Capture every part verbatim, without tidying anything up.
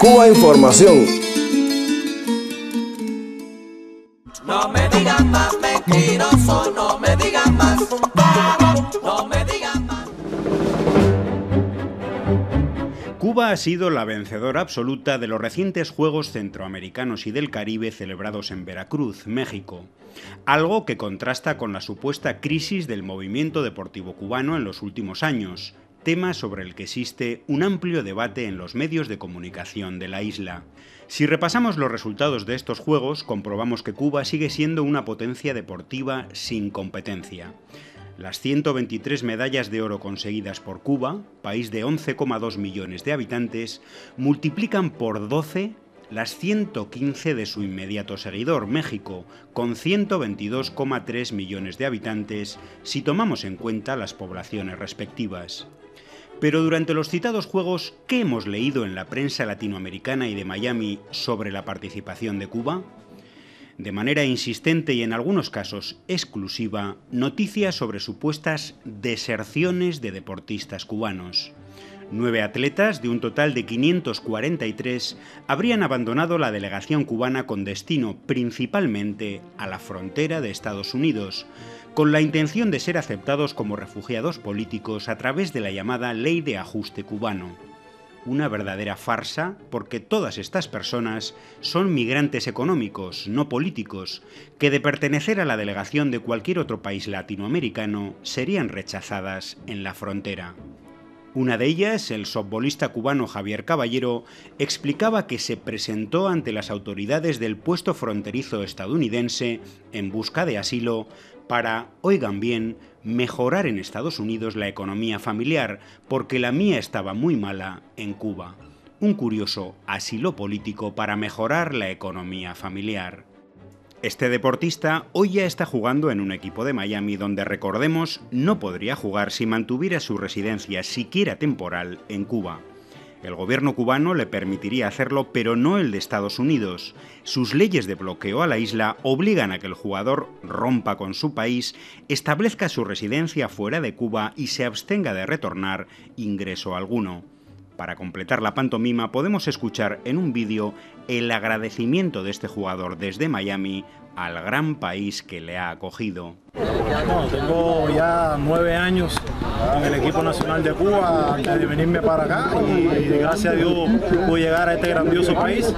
Cuba Información. No me digan más mentiroso, no me digan más, no me digan más. Cuba ha sido la vencedora absoluta de los recientes Juegos Centroamericanos y del Caribe celebrados en Veracruz, México. Algo que contrasta con la supuesta crisis del movimiento deportivo cubano en los últimos años, tema sobre el que existe un amplio debate en los medios de comunicación de la isla. Si repasamos los resultados de estos Juegos, comprobamos que Cuba sigue siendo una potencia deportiva sin competencia. Las ciento veintitrés medallas de oro conseguidas por Cuba, país de once coma dos millones de habitantes, multiplican por doce las ciento quince de su inmediato seguidor, México, con ciento veintidós coma tres millones de habitantes, si tomamos en cuenta las poblaciones respectivas. Pero durante los citados Juegos, ¿qué hemos leído en la prensa latinoamericana y de Miami sobre la participación de Cuba? De manera insistente y en algunos casos exclusiva, noticias sobre supuestas deserciones de deportistas cubanos. Nueve atletas, de un total de quinientos cuarenta y tres, habrían abandonado la delegación cubana con destino principalmente a la frontera de Estados Unidos, con la intención de ser aceptados como refugiados políticos a través de la llamada Ley de Ajuste cubano. Una verdadera farsa, porque todas estas personas son migrantes económicos, no políticos, que de pertenecer a la delegación de cualquier otro país latinoamericano serían rechazadas en la frontera. Una de ellas, el softbolista cubano Javier Caballero, explicaba que se presentó ante las autoridades del puesto fronterizo estadounidense en busca de asilo para, oigan bien, mejorar en Estados Unidos la economía familiar, porque la mía estaba muy mala en Cuba. Un curioso asilo político para mejorar la economía familiar. Este deportista hoy ya está jugando en un equipo de Miami donde, recordemos, no podría jugar si mantuviera su residencia siquiera temporal en Cuba. El gobierno cubano le permitiría hacerlo, pero no el de Estados Unidos. Sus leyes de bloqueo a la isla obligan a que el jugador rompa con su país, establezca su residencia fuera de Cuba y se abstenga de retornar ingreso alguno. Para completar la pantomima podemos escuchar en un vídeo el agradecimiento de este jugador desde Miami al gran país que le ha acogido. No, tengo ya nueve años en el equipo nacional de Cuba antes de venirme para acá y gracias a Dios pude llegar a este grandioso país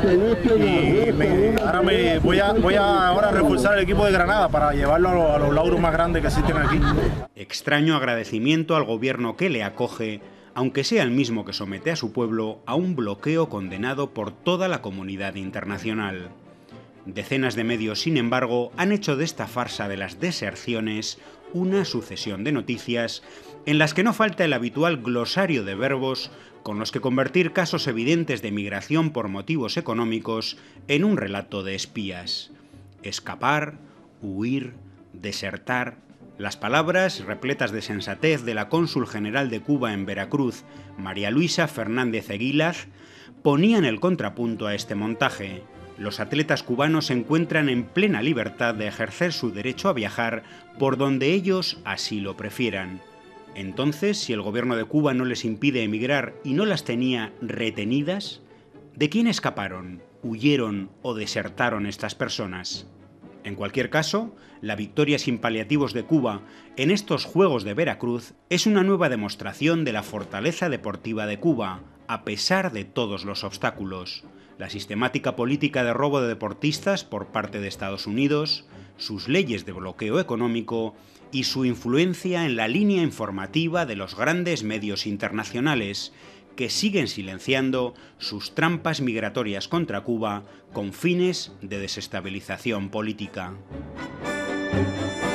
y me, ahora me voy a, voy a ahora reforzar el equipo de Granada para llevarlo a los, a los lauros más grandes que existen aquí. Extraño agradecimiento al gobierno que le acoge, aunque sea el mismo que somete a su pueblo a un bloqueo condenado por toda la comunidad internacional. Decenas de medios, sin embargo, han hecho de esta farsa de las deserciones una sucesión de noticias en las que no falta el habitual glosario de verbos con los que convertir casos evidentes de migración por motivos económicos en un relato de espías. Escapar, huir, desertar. Las palabras, repletas de sensatez, de la cónsul general de Cuba en Veracruz, María Luisa Fernández Eguílaz, ponían el contrapunto a este montaje. Los atletas cubanos se encuentran en plena libertad de ejercer su derecho a viajar por donde ellos así lo prefieran. Entonces, si el gobierno de Cuba no les impide emigrar y no las tenía retenidas, ¿de quién escaparon, huyeron o desertaron estas personas? En cualquier caso, la victoria sin paliativos de Cuba en estos Juegos de Veracruz es una nueva demostración de la fortaleza deportiva de Cuba, a pesar de todos los obstáculos. La sistemática política de robo de deportistas por parte de Estados Unidos, sus leyes de bloqueo económico y su influencia en la línea informativa de los grandes medios internacionales, que siguen silenciando sus trampas migratorias contra Cuba con fines de desestabilización política.